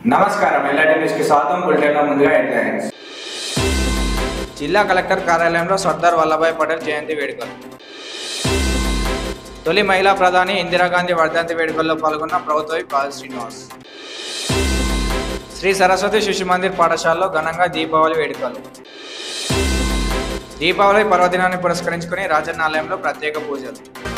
నమస్కారం LRT news కి స్వాగతం. బులెటిన్లో ముందుగా హెడ్లైన్స్. జిల్లా కలెక్టర్ కార్యాలయంలో సర్దార్ వల్లభాయ్ పటేల్ జయంతి వేడుకలు. తొలి మహిళా ప్రధాని ఇందిరాగాంధీ వర్ధంతి వేడుకల్లో పాల్గొన్న ప్రభుత్వ విప్ శ్రీనివాస్. శ్రీ సరస్వతి శిశు మందిర్ పాఠశాలలో ఘనంగా దీపావళి వేడుకలు. దీపావళి పర్వదినాన్ని పురస్కరించుకుని రాజన్న ఆలయంలో ప్రత్యేక పూజలు.